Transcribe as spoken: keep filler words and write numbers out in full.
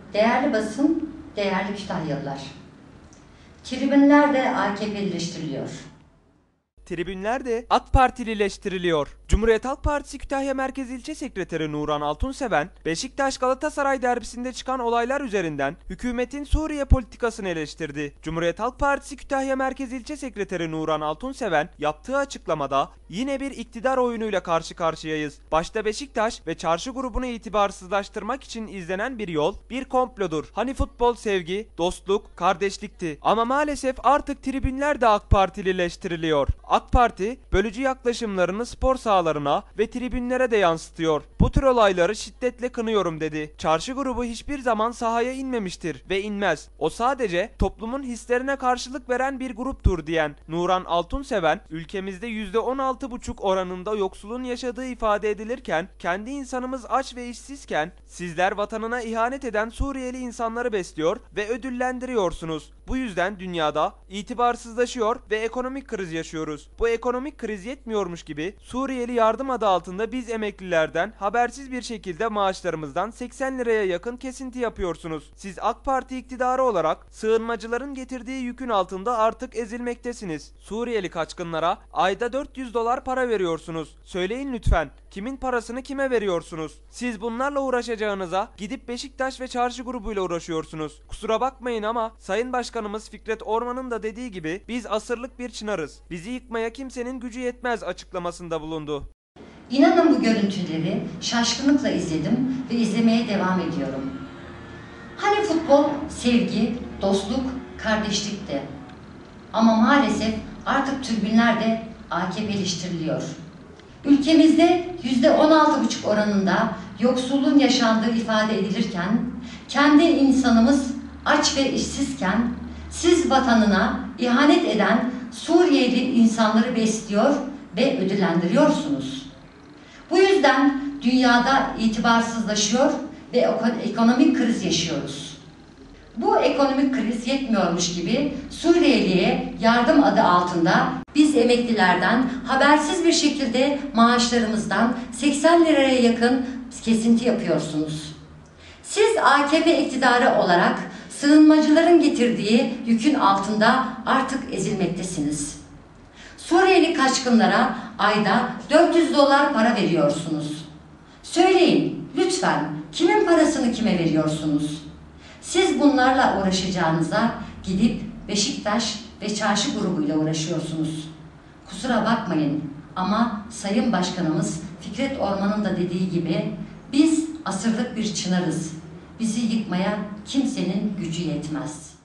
Değerli basın, değerli Kütahyalılar. Tribünler de A K P'lileştiriliyor. Tribünler de AK Partilileştiriliyor. Cumhuriyet Halk Partisi Kütahya Merkez İlçe Sekreteri Nuran Altunseven, Beşiktaş-Galatasaray derbisinde çıkan olaylar üzerinden hükümetin Suriye politikasını eleştirdi. Cumhuriyet Halk Partisi Kütahya Merkez İlçe Sekreteri Nuran Altunseven yaptığı açıklamada yine bir iktidar oyunuyla karşı karşıyayız. Başta Beşiktaş ve çarşı grubunu itibarsızlaştırmak için izlenen bir yol, bir komplodur. Hani futbol sevgi, dostluk, kardeşlikti. Ama maalesef artık tribünler de AK Partilileştiriliyor. AK Parti, bölücü yaklaşımlarını spor sahalarına ve tribünlere de yansıtıyor. Bu tür olayları şiddetle kınıyorum dedi. Çarşı grubu hiçbir zaman sahaya inmemiştir ve inmez. O sadece toplumun hislerine karşılık veren bir gruptur diyen Nuran Altunseven, ülkemizde yüzde on altı buçuk oranında yoksulun yaşadığı ifade edilirken, kendi insanımız aç ve işsizken, sizler vatanına ihanet eden Suriyeli insanları besliyor ve ödüllendiriyorsunuz. Bu yüzden dünyada itibarsızlaşıyor ve ekonomik kriz yaşıyoruz. Bu ekonomik kriz yetmiyormuş gibi Suriyeli yardım adı altında biz emeklilerden habersiz bir şekilde maaşlarımızdan seksen liraya yakın kesinti yapıyorsunuz. Siz AK Parti iktidarı olarak sığınmacıların getirdiği yükün altında artık ezilmektesiniz. Suriyeli kaçkınlara ayda dört yüz dolar para veriyorsunuz. Söyleyin lütfen, kimin parasını kime veriyorsunuz? Siz bunlarla uğraşacağınıza gidip Beşiktaş ve çarşı grubuyla uğraşıyorsunuz. Kusura bakmayın ama Sayın Başkanımız Fikret Orman'ın da dediği gibi biz asırlık bir çınarız. Bizi yıkmaya kimsenin gücü yetmez açıklamasında bulundu. İnanın bu görüntüleri şaşkınlıkla izledim ve izlemeye devam ediyorum. Hani futbol sevgi, dostluk, kardeşlikti. Ama maalesef artık tribünler de A K P'leştiriliyor. Ülkemizde yüzde on altı buçuk oranında yoksulluğun yaşandığı ifade edilirken, kendi insanımız aç ve işsizken, siz vatanına ihanet eden Suriyeli insanları besliyor ve ödüllendiriyorsunuz. Bu yüzden dünyada itibarsızlaşıyor ve ekonomik kriz yaşıyoruz. Bu ekonomik kriz yetmiyormuş gibi Suriyeli'ye yardım adı altında biz emeklilerden habersiz bir şekilde maaşlarımızdan seksen liraya yakın kesinti yapıyorsunuz. Siz A K P iktidarı olarak sığınmacıların getirdiği yükün altında artık ezilmektesiniz. Suriyeli kaçkınlara ayda dört yüz dolar para veriyorsunuz. Söyleyin lütfen, kimin parasını kime veriyorsunuz? Siz bunlarla uğraşacağınıza gidip Beşiktaş ve çarşı grubuyla uğraşıyorsunuz. Kusura bakmayın ama Sayın Başkanımız Fikret Orman'ın da dediği gibi biz asırlık bir çınarız. Bizi yıkmaya kimsenin gücü yetmez.